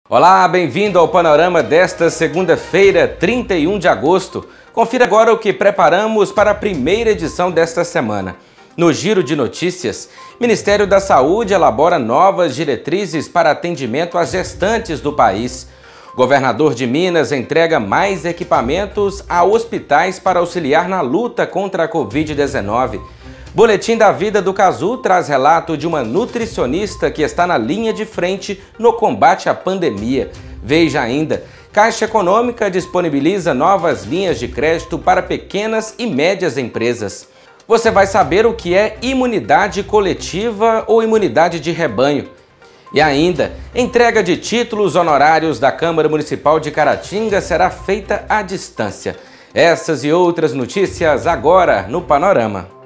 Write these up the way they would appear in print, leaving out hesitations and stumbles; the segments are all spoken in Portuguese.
Olá, bem-vindo ao panorama desta segunda-feira, 31 de agosto. Confira agora o que preparamos para a primeira edição desta semana. No Giro de Notícias, Ministério da Saúde elabora novas diretrizes para atendimento às gestantes do país. Governador de Minas entrega mais equipamentos a hospitais para auxiliar na luta contra a Covid-19. Boletim da Vida do Cazu traz relato de uma nutricionista que está na linha de frente no combate à pandemia. Veja ainda, Caixa Econômica disponibiliza novas linhas de crédito para pequenas e médias empresas. Você vai saber o que é imunidade coletiva ou imunidade de rebanho. E ainda, entrega de títulos honorários da Câmara Municipal de Caratinga será feita à distância. Essas e outras notícias agora no Panorama.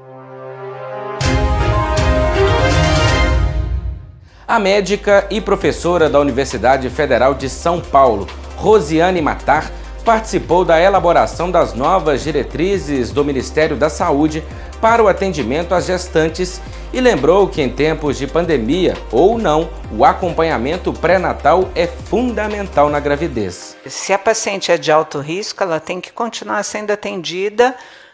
A médica e professora da Universidade Federal de São Paulo, Rosiane Matar, participou da elaboração das novas diretrizes do Ministério da Saúde para o atendimento às gestantes e lembrou que em tempos de pandemia ou não, o acompanhamento pré-natal é fundamental na gravidez. Se a paciente é de alto risco, ela tem que continuar sendo atendida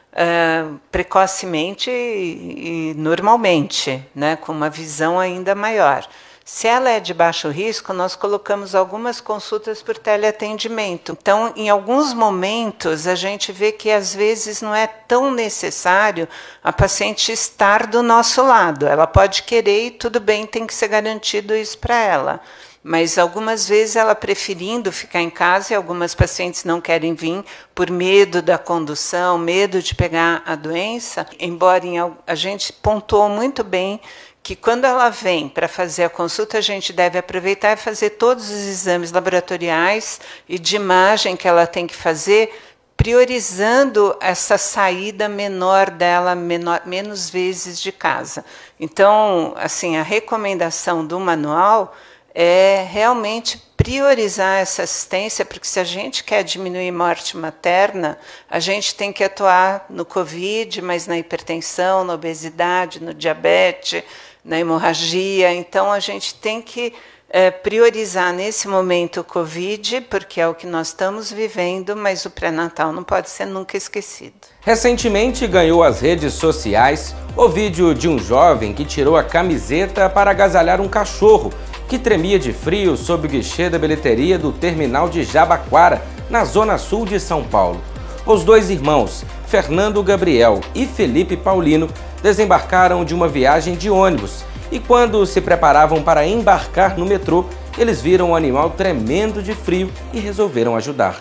precocemente e normalmente, né, com uma visão ainda maior. Se ela é de baixo risco, nós colocamos algumas consultas por teleatendimento. Então, em alguns momentos, a gente vê que às vezes não é tão necessário a paciente estar do nosso lado. Ela pode querer e tudo bem, tem que ser garantido isso para ela. Mas algumas vezes ela preferindo ficar em casa e algumas pacientes não querem vir por medo da condução, medo de pegar a doença, embora a gente pontuou muito bem que quando ela vem para fazer a consulta, a gente deve aproveitar e fazer todos os exames laboratoriais e de imagem que ela tem que fazer, priorizando essa saída menor dela, menos vezes de casa. Então, assim, a recomendação do manual é realmente priorizar essa assistência, porque se a gente quer diminuir morte materna, a gente tem que atuar no Covid, mas na hipertensão, na obesidade, no diabetes, na hemorragia. Então, a gente tem que priorizar nesse momento o Covid, porque é o que nós estamos vivendo, mas o pré-natal não pode ser nunca esquecido. Recentemente ganhou as redes sociais o vídeo de um jovem que tirou a camiseta para agasalhar um cachorro que tremia de frio sob o guichê da bilheteria do terminal de Jabaquara, na zona sul de São Paulo. Os dois irmãos, Fernando Gabriel e Felipe Paulino, desembarcaram de uma viagem de ônibus e quando se preparavam para embarcar no metrô, eles viram o animal tremendo de frio e resolveram ajudar.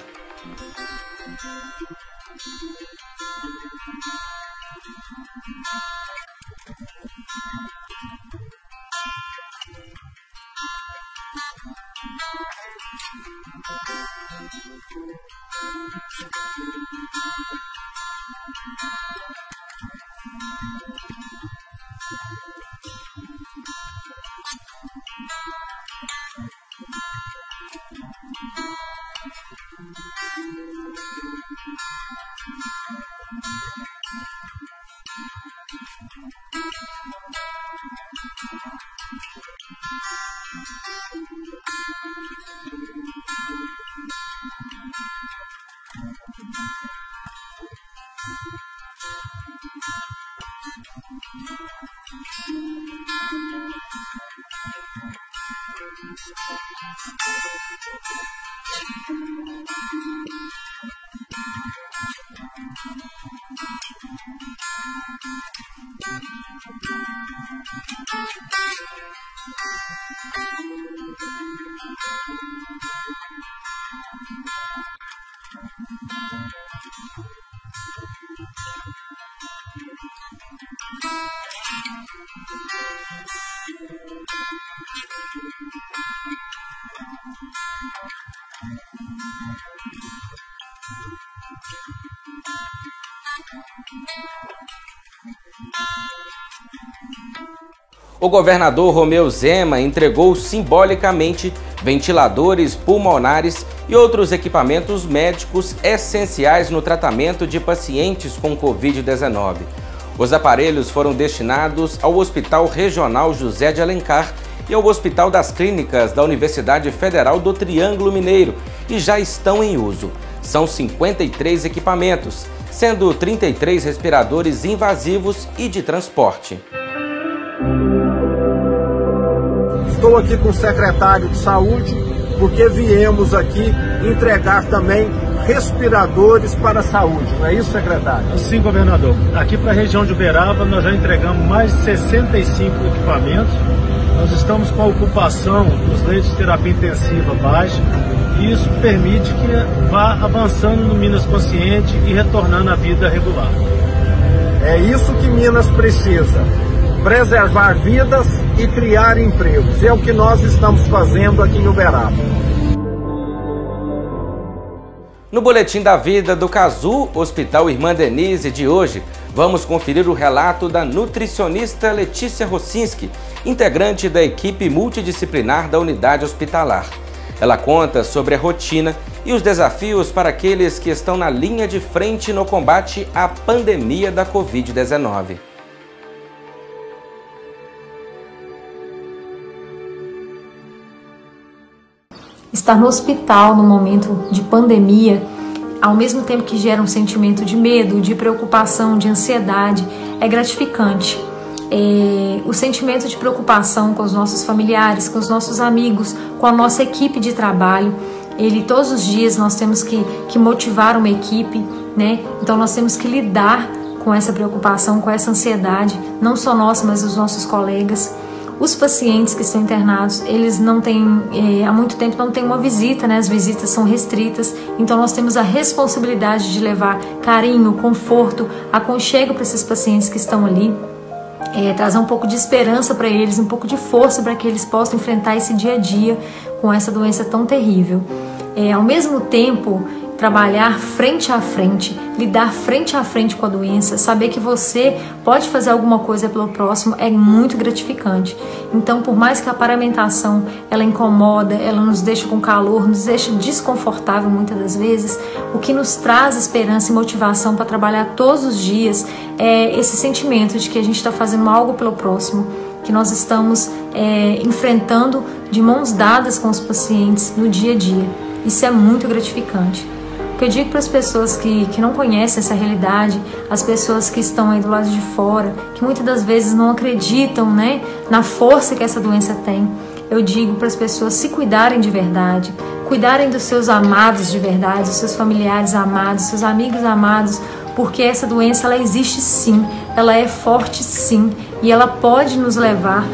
O governador Romeu Zema entregou simbolicamente ventiladores pulmonares e outros equipamentos médicos essenciais no tratamento de pacientes com Covid-19. Os aparelhos foram destinados ao Hospital Regional José de Alencar e ao Hospital das Clínicas da Universidade Federal do Triângulo Mineiro e já estão em uso. São 53 equipamentos, sendo 33 respiradores invasivos e de transporte. Estou aqui com o secretário de Saúde, porque viemos aqui entregar também respiradores para a saúde, não é isso, secretário? Sim, governador. Aqui para a região de Uberaba nós já entregamos mais de 65 equipamentos. Nós estamos com a ocupação dos leitos de terapia intensiva baixa e isso permite que vá avançando no Minas Consciente e retornando à vida regular. É isso que Minas precisa, preservar vidas e criar empregos. É o que nós estamos fazendo aqui em Uberaba. No Boletim da Vida do Cazu, Hospital Irmã Denise de hoje, vamos conferir o relato da nutricionista Letícia Rossinski, integrante da equipe multidisciplinar da unidade hospitalar. Ela conta sobre a rotina e os desafios para aqueles que estão na linha de frente no combate à pandemia da Covid-19. Estar no hospital no momento de pandemia, ao mesmo tempo que gera um sentimento de medo, de preocupação, de ansiedade, é gratificante. O sentimento de preocupação com os nossos familiares, com os nossos amigos, com a nossa equipe de trabalho, todos os dias nós temos que motivar uma equipe, né? Então nós temos que lidar com essa preocupação, com essa ansiedade, não só nossa, mas os nossos colegas. Os pacientes que estão internados, eles não têm, há muito tempo não tem uma visita, né? As visitas são restritas, então nós temos a responsabilidade de levar carinho, conforto, aconchego para esses pacientes que estão ali, trazer um pouco de esperança para eles, um pouco de força para que eles possam enfrentar esse dia a dia com essa doença tão terrível. Ao mesmo tempo, trabalhar frente a frente, lidar frente a frente com a doença, saber que você pode fazer alguma coisa pelo próximo é muito gratificante. Então, por mais que a paramentação ela incomoda, ela nos deixa com calor, nos deixa desconfortável muitas das vezes, o que nos traz esperança e motivação para trabalhar todos os dias é esse sentimento de que a gente está fazendo algo pelo próximo, que nós estamos enfrentando de mãos dadas com os pacientes no dia a dia. Isso é muito gratificante. O que eu digo para as pessoas que não conhecem essa realidade, as pessoas que estão aí do lado de fora, que muitas das vezes não acreditam, né, na força que essa doença tem, eu digo para as pessoas se cuidarem de verdade, cuidarem dos seus amados de verdade, dos seus familiares amados, seus amigos amados, porque essa doença ela existe sim, ela é forte sim, e ela pode nos levar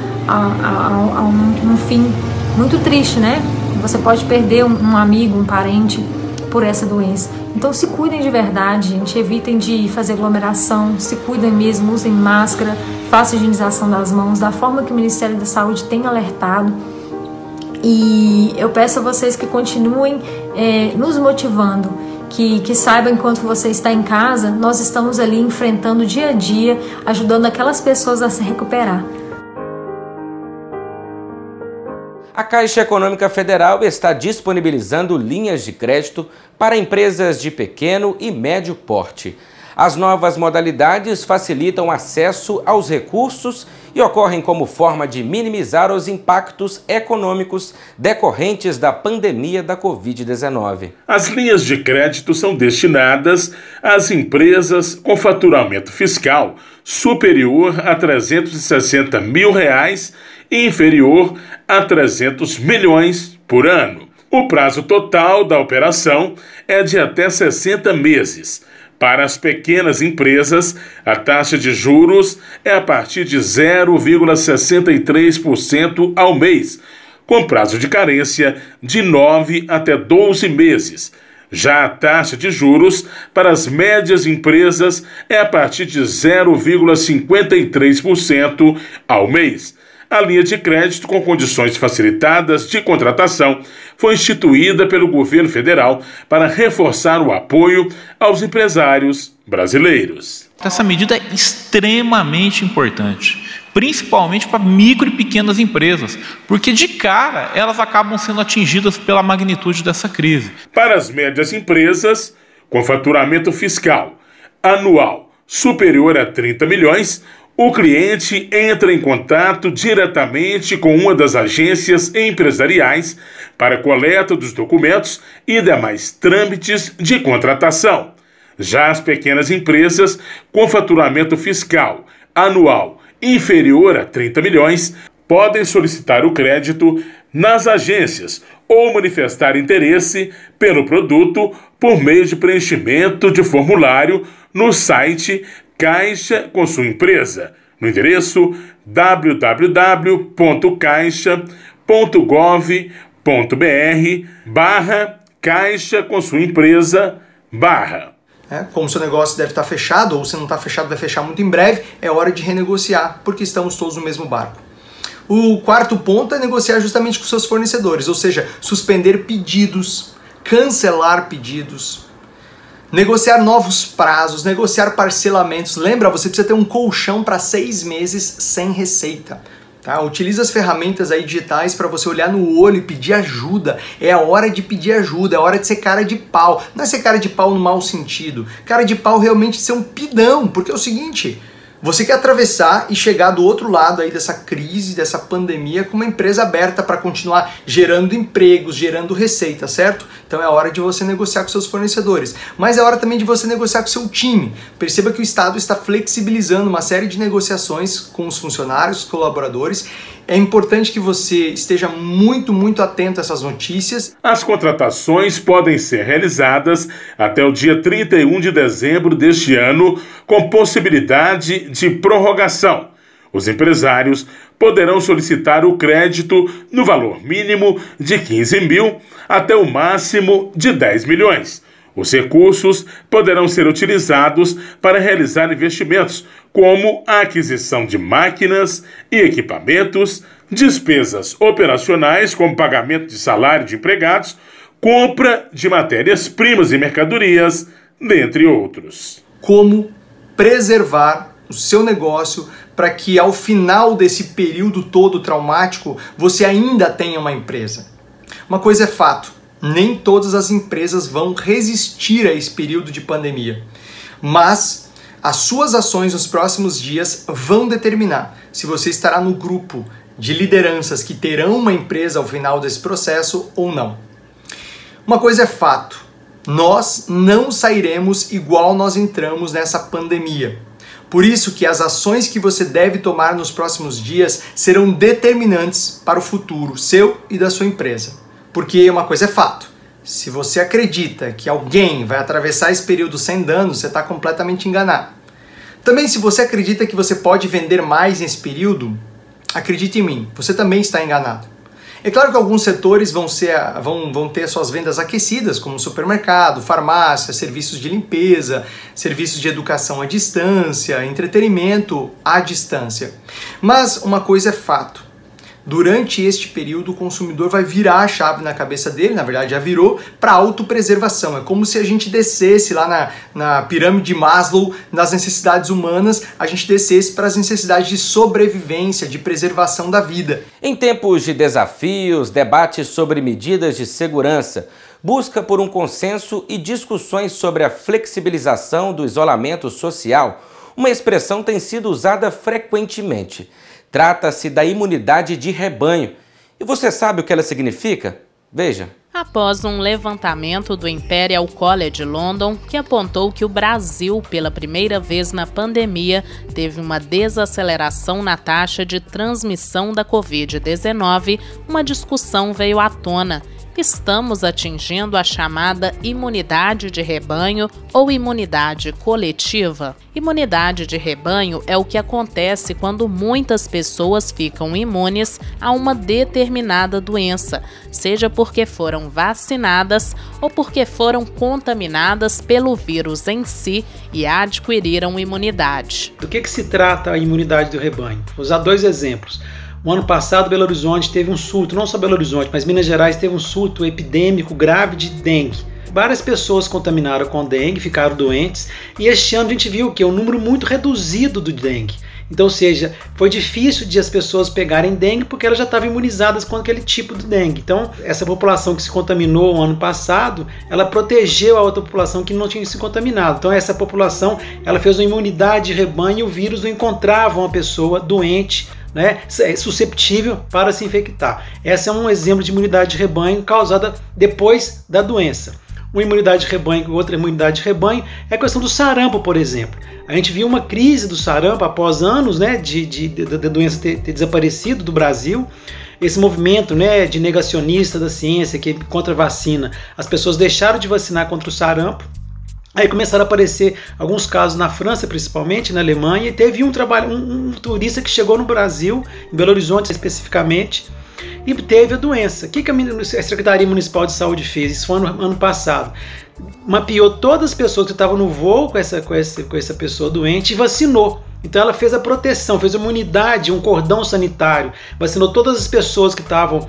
a um fim muito triste, né? Você pode perder um amigo, um parente por essa doença. Então se cuidem de verdade, gente, evitem de fazer aglomeração, se cuidem mesmo, usem máscara, façam higienização das mãos, da forma que o Ministério da Saúde tem alertado. E eu peço a vocês que continuem nos motivando, que saibam enquanto você está em casa, nós estamos ali enfrentando dia a dia, ajudando aquelas pessoas a se recuperar. A Caixa Econômica Federal está disponibilizando linhas de crédito para empresas de pequeno e médio porte. As novas modalidades facilitam o acesso aos recursos e ocorrem como forma de minimizar os impactos econômicos decorrentes da pandemia da Covid-19. As linhas de crédito são destinadas às empresas com faturamento fiscal superior a R$ 360 mil e inferior a 300 milhões por ano. O prazo total da operação é de até 60 meses. Para as pequenas empresas, a taxa de juros é a partir de 0,63% ao mês, com prazo de carência de 9 até 12 meses. Já a taxa de juros para as médias empresas é a partir de 0,53% ao mês. A linha de crédito com condições facilitadas de contratação foi instituída pelo governo federal para reforçar o apoio aos empresários brasileiros. Essa medida é extremamente importante, principalmente para micro e pequenas empresas, porque de cara elas acabam sendo atingidas pela magnitude dessa crise. Para as médias empresas, com faturamento fiscal anual superior a 30 milhões, o cliente entra em contato diretamente com uma das agências empresariais para a coleta dos documentos e demais trâmites de contratação. Já as pequenas empresas com faturamento fiscal anual inferior a 30 milhões podem solicitar o crédito nas agências ou manifestar interesse pelo produto por meio de preenchimento de formulário no site Caixa com sua empresa, no endereço www.caixa.gov.br/Caixa com sua empresa/. Como seu negócio deve estar fechado, ou se não está fechado, vai fechar muito em breve, é hora de renegociar, porque estamos todos no mesmo barco. O quarto ponto é negociar justamente com seus fornecedores, ou seja, suspender pedidos, cancelar pedidos, negociar novos prazos, negociar parcelamentos. Lembra, você precisa ter um colchão para 6 meses sem receita. Tá? Utiliza as ferramentas aí digitais para você olhar no olho e pedir ajuda. É a hora de pedir ajuda, é a hora de ser cara de pau. Não é ser cara de pau no mau sentido. Cara de pau realmente ser um pidão, porque é o seguinte... Você quer atravessar e chegar do outro lado aí dessa crise, dessa pandemia, com uma empresa aberta para continuar gerando empregos, gerando receita, certo? Então é hora de você negociar com seus fornecedores. Mas é hora também de você negociar com seu time. Perceba que o Estado está flexibilizando uma série de negociações com os funcionários, colaboradores. É importante que você esteja muito atento a essas notícias. As contratações podem ser realizadas até o dia 31 de dezembro deste ano, com possibilidade de prorrogação. Os empresários poderão solicitar o crédito no valor mínimo de 15 mil até o máximo de 10 milhões. Os recursos poderão ser utilizados para realizar investimentos, como a aquisição de máquinas e equipamentos, despesas operacionais, como pagamento de salário de empregados, compra de matérias-primas e mercadorias, dentre outros. Como preservar o seu negócio para que ao final desse período todo traumático você ainda tenha uma empresa. Uma coisa é fato, nem todas as empresas vão resistir a esse período de pandemia, mas as suas ações nos próximos dias vão determinar se você estará no grupo de lideranças que terão uma empresa ao final desse processo ou não. Uma coisa é fato, nós não sairemos igual nós entramos nessa pandemia. Por isso que as ações que você deve tomar nos próximos dias serão determinantes para o futuro seu e da sua empresa. Porque uma coisa é fato, se você acredita que alguém vai atravessar esse período sem danos, você está completamente enganado. Também se você acredita que você pode vender mais nesse período, acredite em mim, você também está enganado. É claro que alguns setores vão ter suas vendas aquecidas, como supermercado, farmácia, serviços de limpeza, serviços de educação à distância, entretenimento à distância. Mas uma coisa é fato. Durante este período, o consumidor vai virar a chave na cabeça dele, na verdade já virou, para autopreservação. É como se a gente descesse lá na pirâmide de Maslow, nas necessidades humanas, a gente descesse para as necessidades de sobrevivência, de preservação da vida. Em tempos de desafios, debates sobre medidas de segurança, busca por um consenso e discussões sobre a flexibilização do isolamento social, uma expressão tem sido usada frequentemente. Trata-se da imunidade de rebanho. E você sabe o que ela significa? Veja. Após um levantamento do Imperial College London, que apontou que o Brasil, pela primeira vez na pandemia, teve uma desaceleração na taxa de transmissão da Covid-19, uma discussão veio à tona. Estamos atingindo a chamada imunidade de rebanho ou imunidade coletiva. Imunidade de rebanho é o que acontece quando muitas pessoas ficam imunes a uma determinada doença, seja porque foram vacinadas ou porque foram contaminadas pelo vírus em si e adquiriram imunidade. Do que se trata a imunidade do rebanho? Vou usar 2 exemplos. O ano passado, Belo Horizonte teve um surto, não só Belo Horizonte, mas Minas Gerais teve um surto epidêmico grave de dengue. Várias pessoas contaminaram com dengue, ficaram doentes, e este ano a gente viu que é um número muito reduzido do dengue. Então, ou seja, foi difícil de as pessoas pegarem dengue porque elas já estavam imunizadas com aquele tipo de dengue. Então, essa população que se contaminou no ano passado, ela protegeu a outra população que não tinha se contaminado. Então, essa população, ela fez uma imunidade de rebanho e o vírus não encontrava uma pessoa doente, né, susceptível para se infectar. Esse é um exemplo de imunidade de rebanho causada depois da doença. Uma imunidade de rebanho e outra imunidade de rebanho é a questão do sarampo, por exemplo. A gente viu uma crise do sarampo após anos, né, de doença ter desaparecido do Brasil. Esse movimento, né, de negacionista da ciência que é contra a vacina, as pessoas deixaram de vacinar contra o sarampo. Aí começaram a aparecer alguns casos na França, principalmente, na Alemanha, e teve um turista que chegou no Brasil, em Belo Horizonte especificamente, e teve a doença. O que a Secretaria Municipal de Saúde fez? Isso foi ano passado. Mapeou todas as pessoas que estavam no voo com essa pessoa doente e vacinou. Então ela fez a proteção, fez uma imunidade, um cordão sanitário, vacinou todas as pessoas que estavam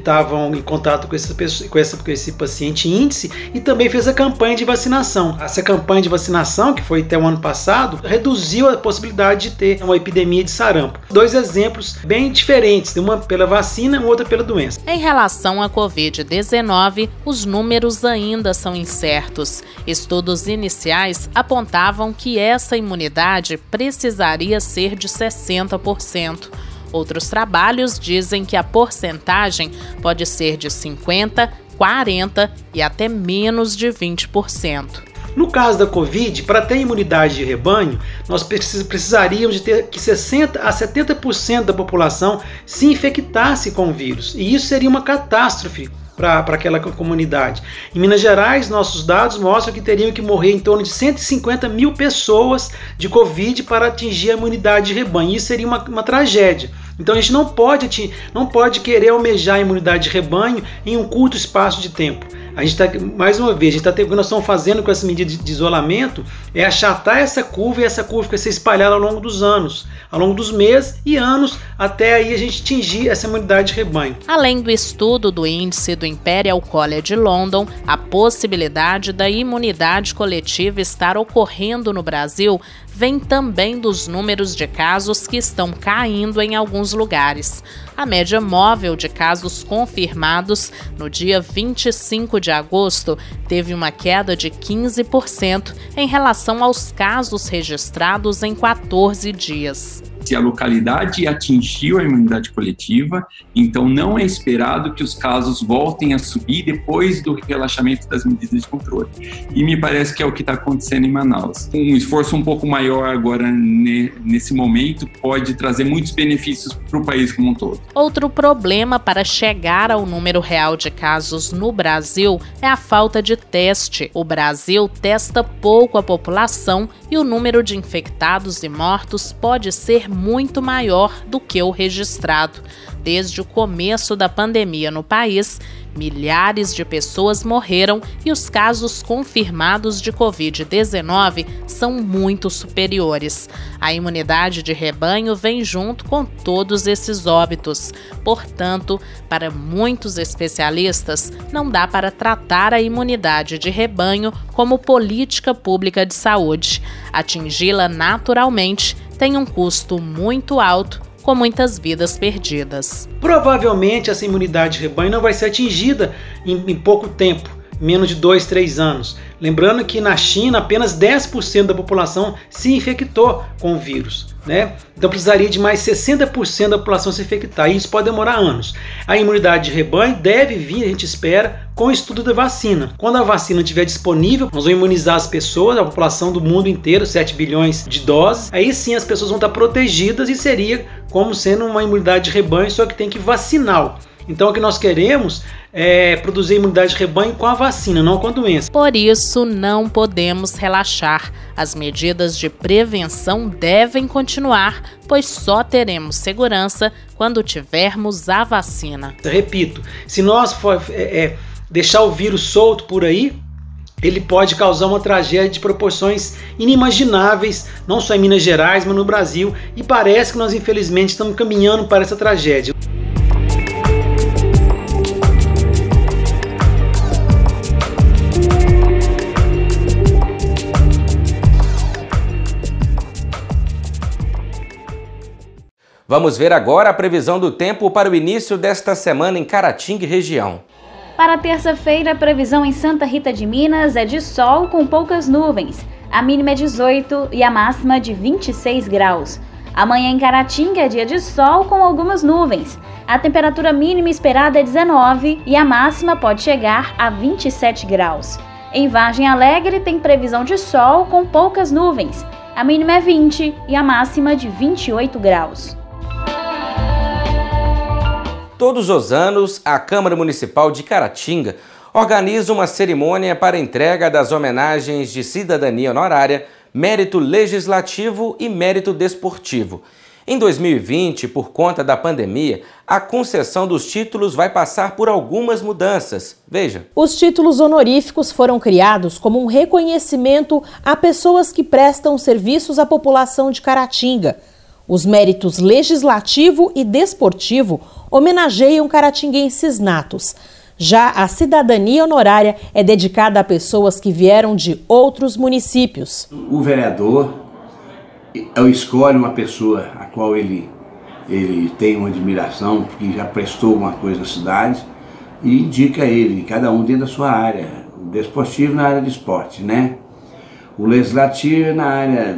em contato com esse paciente índice e também fez a campanha de vacinação. Essa campanha de vacinação, que foi até o ano passado, reduziu a possibilidade de ter uma epidemia de sarampo. Dois exemplos bem diferentes, uma pela vacina e outra pela doença. Em relação à Covid-19, os números ainda são incertos. Estudos iniciais apontavam que essa imunidade precisaria ser de 60%. Outros trabalhos dizem que a porcentagem pode ser de 50%, 40% e até menos de 20%. No caso da Covid, para ter imunidade de rebanho, nós precisaríamos de ter que 60% a 70% da população se infectasse com o vírus. E isso seria uma catástrofe para aquela comunidade. Em Minas Gerais, nossos dados mostram que teriam que morrer em torno de 150 mil pessoas de Covid para atingir a imunidade de rebanho. Isso seria uma tragédia. Então a gente não pode querer almejar a imunidade de rebanho em um curto espaço de tempo. A gente está, mais uma vez, o que nós estamos fazendo com essa medida de isolamento é achatar essa curva e essa curva vai ser espalhada ao longo dos anos, ao longo dos meses e anos, até aí a gente atingir essa imunidade de rebanho. Além do estudo do índice do Imperial College London, a possibilidade da imunidade coletiva estar ocorrendo no Brasil vem também dos números de casos que estão caindo em alguns lugares. A média móvel de casos confirmados no dia 25 de agosto teve uma queda de 15% em relação aos casos registrados em 14 dias. Se a localidade atingiu a imunidade coletiva, então não é esperado que os casos voltem a subir depois do relaxamento das medidas de controle. E me parece que é o que está acontecendo em Manaus. Um esforço um pouco maior agora nesse momento pode trazer muitos benefícios para o país como um todo. Outro problema para chegar ao número real de casos no Brasil é a falta de teste. O Brasil testa pouco a população e o número de infectados e mortos pode ser muito maior do que o registrado. Desde o começo da pandemia no país, milhares de pessoas morreram e os casos confirmados de Covid-19 são muito superiores. A imunidade de rebanho vem junto com todos esses óbitos. Portanto, para muitos especialistas, não dá para tratar a imunidade de rebanho como política pública de saúde. Atingi-la naturalmente tem um custo muito alto, com muitas vidas perdidas. Provavelmente essa imunidade de rebanho não vai ser atingida em pouco tempo, menos de 2, 3 anos. Lembrando que na China apenas 10% da população se infectou com o vírus, né? Então precisaria de mais 60% da população se infectar, e isso pode demorar anos. A imunidade de rebanho deve vir, a gente espera, com o estudo da vacina. Quando a vacina estiver disponível, nós vamos imunizar as pessoas, a população do mundo inteiro, 7 bilhões de doses. Aí sim as pessoas vão estar protegidas e seria como sendo uma imunidade de rebanho, só que tem que vacinar. Então o que nós queremos é produzir imunidade de rebanho com a vacina, não com a doença. Por isso não podemos relaxar. As medidas de prevenção devem continuar, pois só teremos segurança quando tivermos a vacina. Repito, se nós deixar o vírus solto por aí, ele pode causar uma tragédia de proporções inimagináveis, não só em Minas Gerais, mas no Brasil, e parece que nós infelizmente estamos caminhando para essa tragédia. Vamos ver agora a previsão do tempo para o início desta semana em Caratinga e região. Para terça-feira, a previsão em Santa Rita de Minas é de sol com poucas nuvens. A mínima é 18 e a máxima de 26 graus. Amanhã em Caratinga é dia de sol com algumas nuvens. A temperatura mínima esperada é 19 e a máxima pode chegar a 27 graus. Em Vargem Alegre tem previsão de sol com poucas nuvens. A mínima é 20 e a máxima de 28 graus. Todos os anos, a Câmara Municipal de Caratinga organiza uma cerimônia para entrega das homenagens de cidadania honorária, mérito legislativo e mérito desportivo. Em 2020, por conta da pandemia, a concessão dos títulos vai passar por algumas mudanças. Veja. Os títulos honoríficos foram criados como um reconhecimento a pessoas que prestam serviços à população de Caratinga. Os méritos legislativo e desportivo homenageiam caratinguenses natos. Já a cidadania honorária é dedicada a pessoas que vieram de outros municípios. O vereador escolhe uma pessoa a qual ele tem uma admiração, porque já prestou alguma coisa na cidade, e indica ele, cada um dentro da sua área. O desportivo na área de esporte, né? O legislativo na área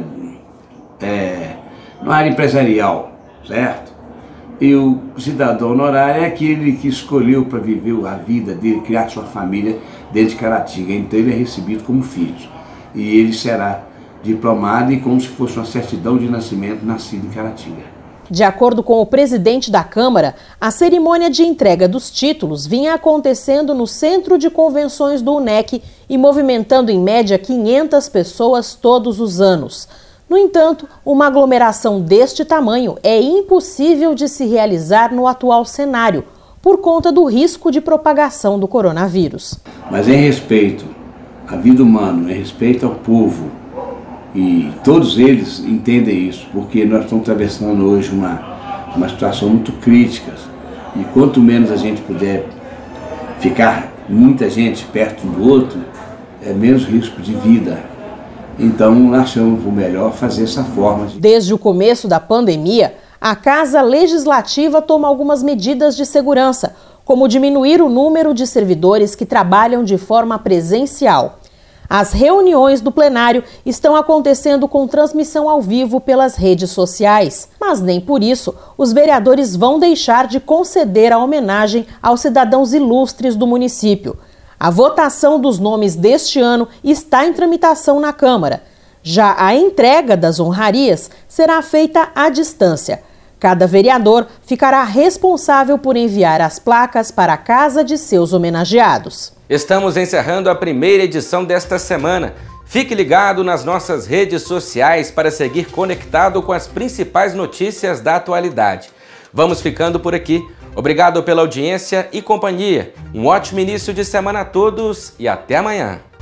empresarial, certo? E o cidadão honorário é aquele que escolheu para viver a vida dele, criar sua família dentro de Caratinga. Então ele é recebido como filho. E ele será diplomado e como se fosse uma certidão de nascimento nascido em Caratinga. De acordo com o presidente da Câmara, a cerimônia de entrega dos títulos vinha acontecendo no Centro de Convenções do UNEC e movimentando em média 500 pessoas todos os anos. No entanto, uma aglomeração deste tamanho é impossível de se realizar no atual cenário, por conta do risco de propagação do coronavírus. Mas em respeito à vida humana, em respeito ao povo, e todos eles entendem isso, porque nós estamos atravessando hoje uma situação muito crítica, e quanto menos a gente puder ficar muita gente perto um do outro, é menos risco de vida. Então, achamos por melhor fazer essa forma. Desde o começo da pandemia, a Casa Legislativa toma algumas medidas de segurança, como diminuir o número de servidores que trabalham de forma presencial. As reuniões do plenário estão acontecendo com transmissão ao vivo pelas redes sociais, mas nem por isso os vereadores vão deixar de conceder a homenagem aos cidadãos ilustres do município. A votação dos nomes deste ano está em tramitação na Câmara. Já a entrega das honrarias será feita à distância. Cada vereador ficará responsável por enviar as placas para a casa de seus homenageados. Estamos encerrando a primeira edição desta semana. Fique ligado nas nossas redes sociais para seguir conectado com as principais notícias da atualidade. Vamos ficando por aqui. Obrigado pela audiência e companhia. Um ótimo início de semana a todos e até amanhã.